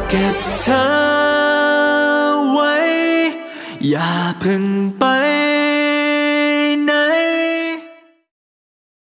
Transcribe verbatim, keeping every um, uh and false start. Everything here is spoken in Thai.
เก็บเธอไว้อย่าเพิ่งไป